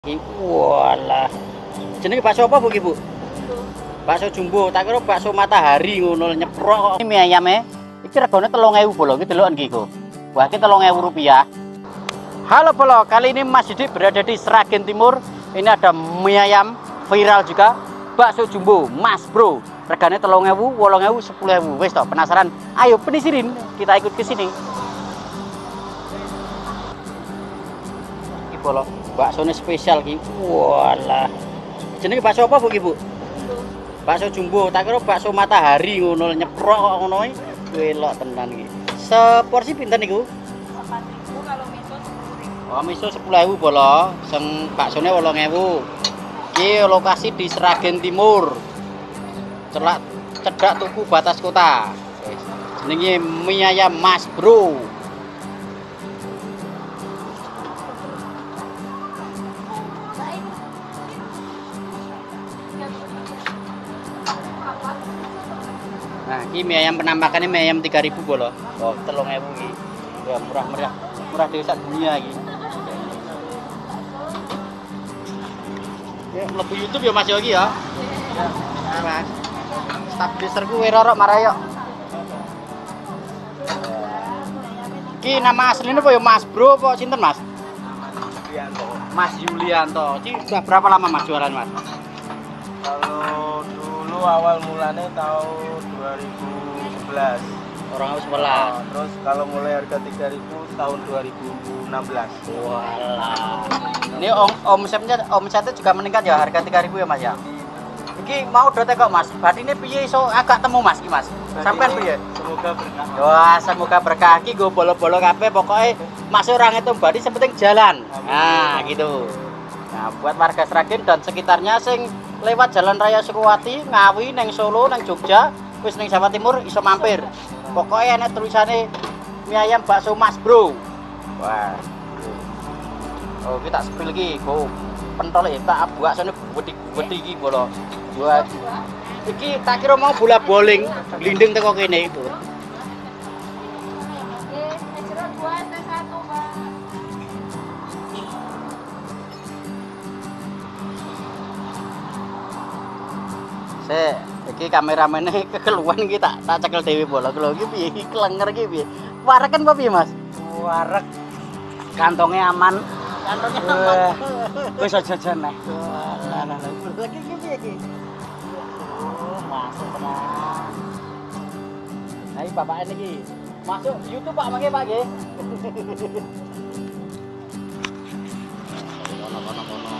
Walah. Jenenge bakso apa, Bu, Bu? Bakso jumbo. Tak kira bakso matahari ngono nyeprok kok. Ini mie ayame. Iki regane 3.000 bolo. Iki deloken iki kok. Wah, iki 3.000 rupiah. Halo Bolo, kali ini Mas Didik berada di Sragen Timur. Ini ada mie ayam viral juga. Bakso jumbo, Mas Bro. Regane 3.000, 8.000, 10.000. Wes toh, penasaran? Ayo penisirin, kita ikut ke sini. Iki Bolo, baksonya spesial iki. Walah. Jenenge bakso apa, Bu, Bu? Bakso jumbo. Tak kira bakso matahari ngono nyeprok kok ngono iki. Welok tenan iki. Seporsi pinten niku? 4.000 kalau miso 10.000. Oh, miso 10.000 Bolo. Sing baksone 8.000. Iki lokasi di Sragen Timur. Cedak Tugu Batas Kota. Jenenge mie ayam Mas Bro. Nah, ini mie ayam penampakannya mie ayam 3.000 Bolo. Oh, 3.000 iki. Ya murah di sak dunia iki. Ya, mlebu YouTube ya Mas yo iki ya. Ya, Mas. Stabiliserku werorok marayok. Iki nama aslinya apa ya Mas Bro apa sinten Mas? Yulianto. Mas Yulianto. Iki sudah berapa lama Mas jualan Mas? Kalau dulu awal mulanya tahun 2011. Orang 11. Terus kalau mulai harga 3.000 tahun 2016. Walah. Ini omsetnya juga meningkat ya harga 3.000 ya Mas ya? Iki mau dote kok Mas. Berarti ini piye iso agak temu Mas iki Mas. Sampean piye? Semoga berkah. Wah, semoga berkah iki go bolo-bolo kabeh pokoke masuk orang itu berarti sepenting jalan. Nah, gitu. Nah, buat warga Sragen dan sekitarnya sing lewat Jalan Raya Sukowati, Ngawi, neng Solo, neng Jogja, wis neng Jawa Timur iso mampir. Pokoknya enek tulisane mie ayam bakso Mas Bro. Wah. Oh, kita spill lagi, go. Pentol tak baksone gede-gede iki Bolo. Buat iki tak kira mau bola bowling, glinding teko kene itu. Jero 2 T1, Pak. Iki kameramene kekeluan iki tak cekel dhewe Bolo. Lho iki piye iki klenger iki piye? Wareken apa piye Mas? Warek. Kantongnya aman. Kantongnya aman. Wis aja jajan nih. Lah iki piye iki? Masuk tenang. Nah, iki bapak ini masuk YouTube Pak mangke Pak nggih. Kono.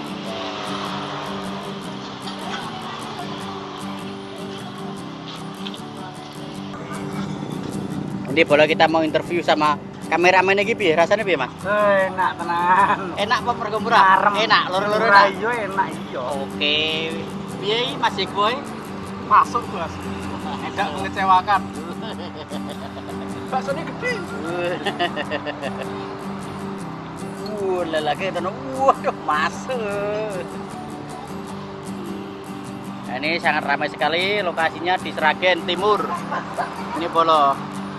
Ini Bolo kita mau interview sama kameramen iki piye? Rasane piye, Mas? Enak tenan. Enak apa mergo murah? Enak, loro-loro enak. Iya enak iya. Oke. Piye iki Mas Boy? Masuk Bos. Enggak mengecewakan. Baksonya gede. Lelaki tenan. Waduh, masuk. Nah, ini sangat ramai sekali lokasinya di Sragen Timur. Ini Bolo.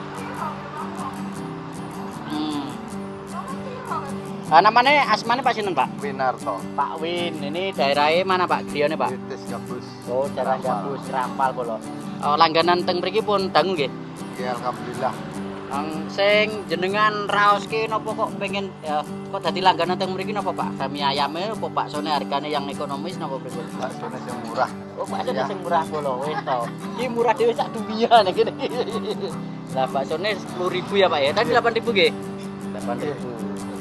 Namanya asmane Pak sinten Pak? Winarto. Pak Win. Ini daerahnya mana Pak? Grione Pak? Tis Gabus. Oh, Jalan Gabus, Rampal Bolo. Langganan teng mriki pun dangu nggih. Ya alhamdulillah. Sing jenengan raoske napa kok pengen kok dadi langganan teng mriki napa Pak? Mie ayame apa baksone hargane yang ekonomis napa pripun? Baksone sing murah. Oh, baksone sing murah Bolo. Wis to. Iki murah dhewe sak dunia nek kene. Lah baksone 10.000 ya Pak ya. Tadi 8.000 nggih. 8.000.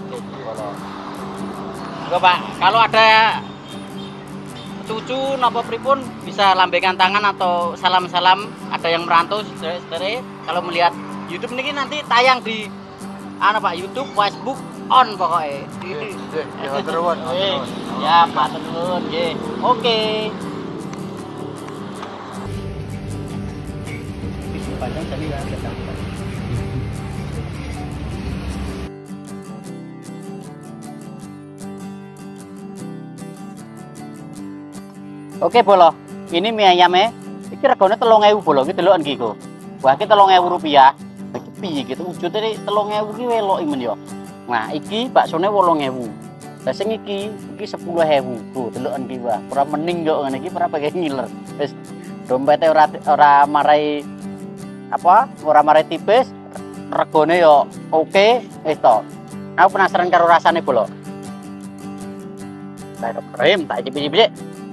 Oke Pak, kalau ada cucu napa pripun bisa lambaikan tangan atau salam-salam, ada yang merantau saudara kalau melihat YouTube ini nanti tayang di Pak YouTube, Facebook on pokoknya. Ya terus. Ya Pak terus, nggih. Oke. Panjang tadi ya, Oke Bolo, ini mie ayamnya. Iki regane 3.000 Bolo, iki deloken iki kok. Wah, iki 3.000 rupiah. Iki piye gitu? Wujudnya 3.000 iki welok men yo. Nah, iki baksone 8.000. Lah sing iki 10.000. Tuh deloken iki wae. Ora mending yo ngene iki ora pakai ngiler. Wis dompete ora marai apa? Ora marai tipis. Regone yo oke, wis to. Aku penasaran karo rasane bolo. Tak krim, tak cipik-cipik.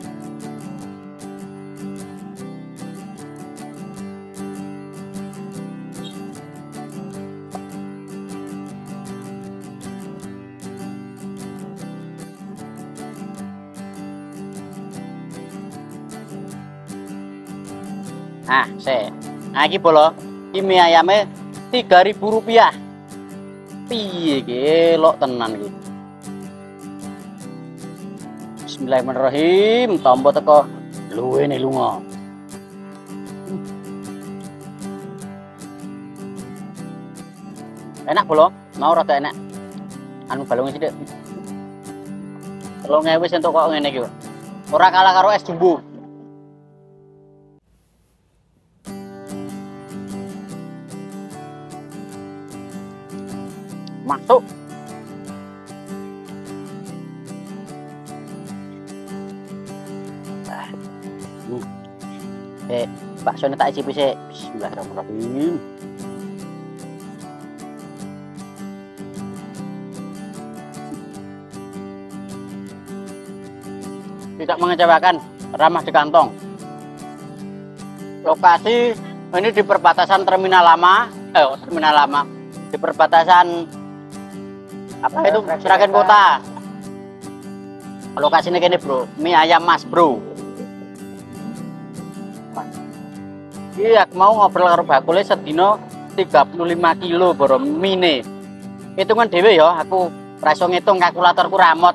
Nah, nah iki bolo. Iki mie ayame Rp3.000. Piye iki elok tenan iki. Bismillahirrahmanirrahim. Tombo teko luwene lunga. Enak bolo, mau rada enak. Anu balung sithik. 3.000 wis entuk kok ngene iki. Ora kalah karo es jumbo. Masuk. Bakso tak icipi sih. Bismillahirrahmanirrahim. Tidak mengecewakan, ramah di kantong. Lokasi ini di perbatasan Terminal Lama, di perbatasan apa itu Sragen Kota. Lokasinya gini bro, mie ayam mas bro. Iya, aku mau ngobrol karo bakule sedino 35 kilo boro mine. Hitungan dhewe ya, aku ora iso ngitung, kalkulatorku ramot.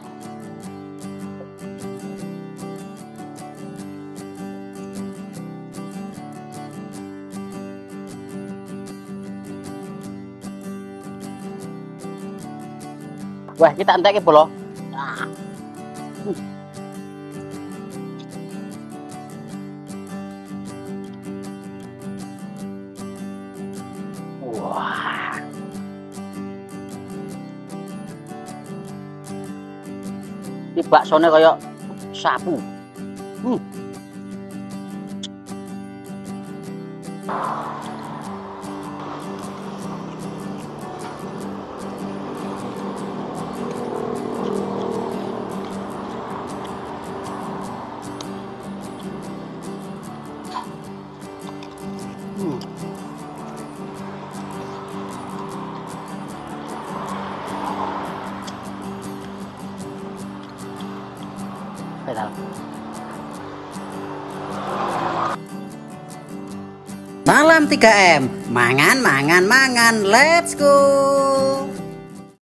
Wah, kita entek iki bolo. Nah. Wah. Iki baksone kaya sapu. Pedal. Salam 3M, mangan, let's go.